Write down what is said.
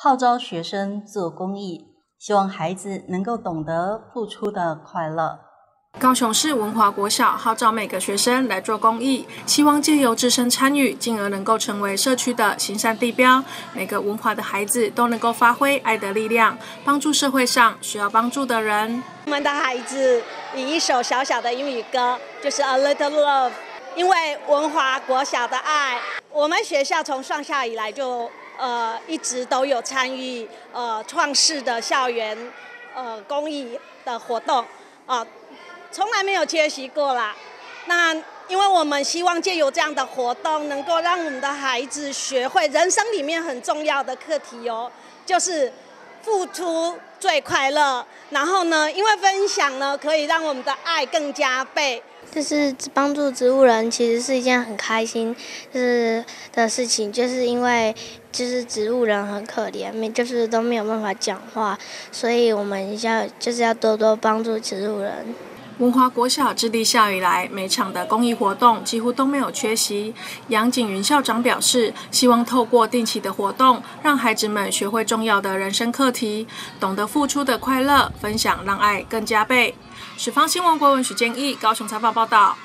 号召学生做公益，希望孩子能够懂得付出的快乐。 高雄市文华国小号召每个学生来做公益，希望借由自身参与，进而能够成为社区的行善地标。每个文华的孩子都能够发挥爱的力量，帮助社会上需要帮助的人。 我们的孩子以一首小小的英语歌，就是《A Little Love》，因为文华国小的爱，我们学校从创校以来就一直都有参与创世的校园公益的活动从来没有缺席过啦。那因为我们希望借由这样的活动，能够让我们的孩子学会人生里面很重要的课题就是付出最快乐。然后呢，因为分享呢，可以让我们的爱更加倍。 就是帮助植物人，其实是一件很开心的事情，就是因为植物人很可怜，就是都没有办法讲话，所以我们要多多帮助植物人。 文华国小自立校以来，每场的公益活动几乎都没有缺席。杨景云校长表示，希望透过定期的活动，让孩子们学会重要的人生课题，懂得付出的快乐，分享让爱更加倍。十方新闻郭文许建议，高雄采访报道。